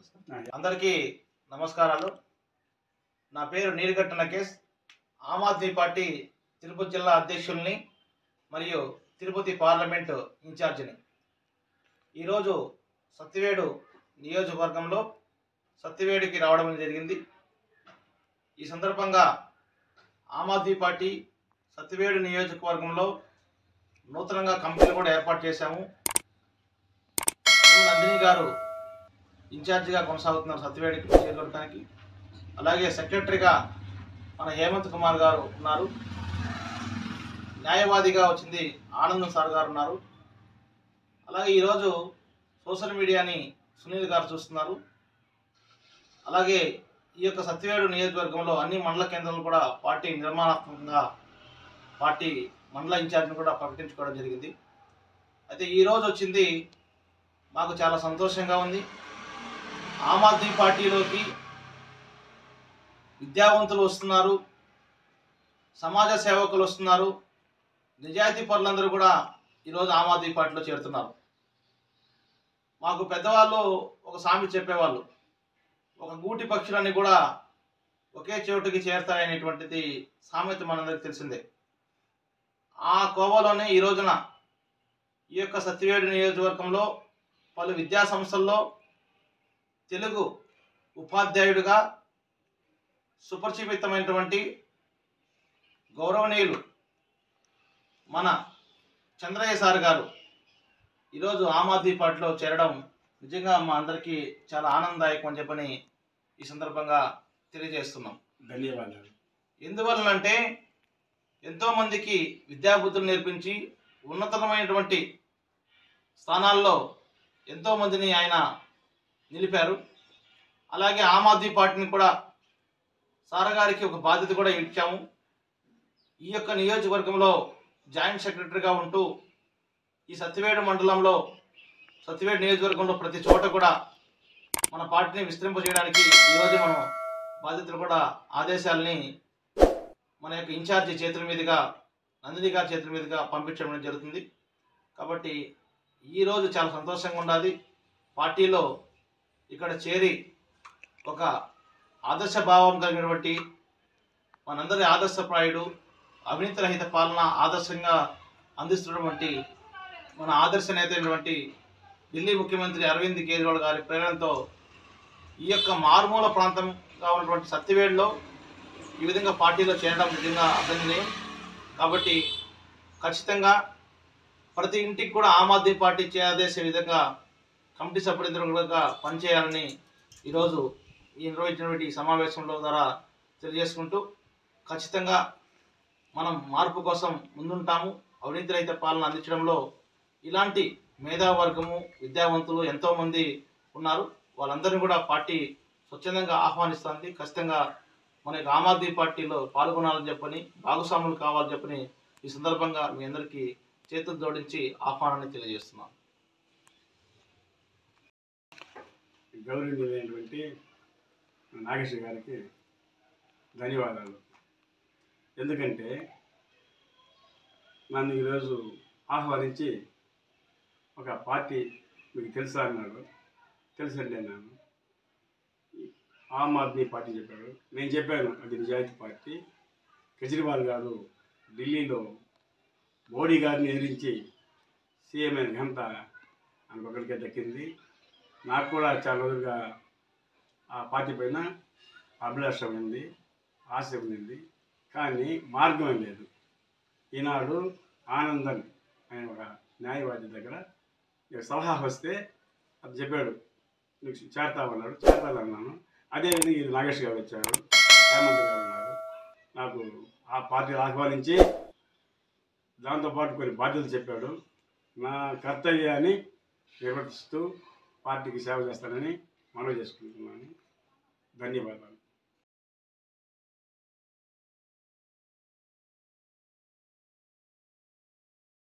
అందరికీ నమస్కారాలు. నా పేరు నీలగట్ట నకేష్. ఆమ్ ఆద్మీ పార్టీ తిరుపతి జిల్లా అధ్యక్షుల్ని మరియు తిరుపతి పార్లమెంటు ఇన్ఛార్జిని. ఈరోజు సత్తివేడు నియోజకవర్గంలో సత్తివేడుకి రావడం జరిగింది. ఈ సందర్భంగా ఆమ్ ఆద్మీ పార్టీ సత్తివేడు నియోజకవర్గంలో నూతనంగా కమిటీలు కూడా ఏర్పాటు చేశాము. నందిని గారు ఇన్ఛార్జిగా కొనసాగుతున్నారు సత్తివేడు నియోజకవర్గానికి. అలాగే సెక్రటరీగా మన హేమంత్ కుమార్ గారు ఉన్నారు. న్యాయవాదిగా వచ్చింది ఆనందం సార్ గారు ఉన్నారు. అలాగే ఈరోజు సోషల్ మీడియాని సునీల్ గారు చూస్తున్నారు. అలాగే ఈ యొక్క సత్తివేడు నియోజకవర్గంలో అన్ని మండల కేంద్రాలు కూడా పార్టీ నిర్మాణాత్మకంగా పార్టీ మండల ఇన్ఛార్జిని కూడా ప్రకటించుకోవడం జరిగింది. అయితే ఈరోజు వచ్చింది మాకు చాలా సంతోషంగా ఉంది. ఆమ్ ఆద్మీ పార్టీలోకి విద్యావంతులు వస్తున్నారు, సమాజ సేవకులు వస్తున్నారు, నిజాయితీ పరులందరూ కూడా ఈరోజు ఆమ్ ఆద్మీ పార్టీలో చేరుతున్నారు. మాకు పెద్దవాళ్ళు ఒక సామెత చెప్పేవాళ్ళు, ఒక గూటి పక్షులన్నీ కూడా ఒకే చోటుకి చేరుతాయనేటువంటిది సామెత మనందరికీ తెలిసిందే. ఆ కోవలోనే ఈ రోజున ఈ యొక్క సత్తివేడు నియోజకవర్గంలో పలు విద్యా సంస్థల్లో తెలుగు ఉపాధ్యాయుడిగా సుపరిచితమైనటువంటి గౌరవనీయులు మన చంద్రయ్య సార్ గారు ఈరోజు ఆమ్ ఆద్మీ పార్టీలో చేరడం నిజంగా మా అందరికీ చాలా ఆనందదాయకం అని చెప్పని ఈ సందర్భంగా తెలియజేస్తున్నాం. ధన్యవాదాలు. ఎందువలనంటే ఎంతోమందికి విద్యాబుద్ధులు నేర్పించి ఉన్నతమైనటువంటి స్థానాల్లో ఎంతోమందిని ఆయన నిలిపారు. అలాగే ఆమ్ ఆద్మీ పార్టీని కూడా సార్ గారికి ఒక బాధ్యత కూడా ఇచ్చాము. ఈ యొక్క నియోజకవర్గంలో జాయింట్ సెక్రటరీగా ఉంటూ ఈ సత్తివేడు మండలంలో సత్తివేడు నియోజకవర్గంలో ప్రతి చోట కూడా మన పార్టీని విస్తరింపజేయడానికి ఈరోజు మనం బాధ్యతలు కూడా ఆదేశాలని మన యొక్క ఇన్ఛార్జి చేతుల మీదుగా నందిని గారి చేతుల మీదుగా పంపించడం జరుగుతుంది. కాబట్టి ఈరోజు చాలా సంతోషంగా ఉండాలి. పార్టీలో ఇక్కడ చేరి ఒక ఆదర్శ భావం కలిగినటువంటి మనందరి ఆదర్శప్రాయుడు, అవినీతి రహిత పాలన ఆదర్శంగా అందిస్తున్నటువంటి మన ఆదర్శ నేత అయినటువంటి ఢిల్లీ ముఖ్యమంత్రి అరవింద్ కేజ్రీవాల్ గారి ప్రేరణతో ఈ యొక్క మారుమూల ప్రాంతంగా ఉన్నటువంటి సత్తివేడులో ఈ విధంగా పార్టీలో చేరడం నిజంగా అభినందనీయం. కాబట్టి ఖచ్చితంగా ప్రతి ఇంటికి కూడా ఆమ్ ఆద్మీ పార్టీ చేసే విధంగా కమిటీ సభ్యులందరూ కూడా పనిచేయాలని ఈరోజు ఈ నిర్వహించినటువంటి సమావేశంలో ద్వారా తెలియజేసుకుంటూ ఖచ్చితంగా మనం మార్పు కోసం ముందుంటాము. అవినీతి రహిత పాలన అందించడంలో ఇలాంటి మేధావర్గము విద్యావంతులు ఎంతోమంది ఉన్నారు. వాళ్ళందరినీ కూడా పార్టీ స్వచ్ఛందంగా ఆహ్వానిస్తుంది. ఖచ్చితంగా మన యొక్క ఆమ్ ఆద్మీ పార్టీలో పాల్గొనాలని చెప్పని, భాగస్వాములు కావాలని చెప్పని ఈ సందర్భంగా మీ అందరికీ చేతులు జోడించి ఆహ్వానాన్ని తెలియజేస్తున్నాను. గౌరవనీయులైనటువంటి నాగేష్ గారికి ధన్యవాదాలు. ఎందుకంటే నన్ను ఈరోజు ఆహ్వానించి ఒక పార్టీ మీకు తెలుసా అన్నారు. తెలుసండి అన్నాను. ఆమ్ ఆద్మీ పార్టీ చెప్పాడు. నేను చెప్పాను అది నిజాయితీ పార్టీ. కేజ్రీవాల్ గారు ఢిల్లీలో మోడీ గారిని ఎదిరించి సీఎం అయిన ఘనత అనుకొకరికే దక్కింది. నాకు కూడా చాలా రోజులుగా ఆ పార్టీ పైన అభిలాష ఉంది, ఆశ ఉంది. కానీ మార్గం లేదు. ఈనాడు ఆనందన్ అనే ఒక న్యాయవాది దగ్గర సలహా వస్తే అది చెప్పాడు, నీకు చేరతామన్నాడు. చేరతానన్నాను. అదేవిధంగా ఇది నాగేష్ గారు వచ్చారు, హేమంత్ గారు ఉన్నారు. నాకు ఆ పార్టీని ఆహ్వానించి దాంతోపాటు కొన్ని బాధ్యతలు చెప్పాడు. నా కర్తవ్యాన్ని నిర్వర్తిస్తూ పార్టీకి సేవ చేస్తానని మనవి చేసుకుంటున్నాను. ధన్యవాదాలు.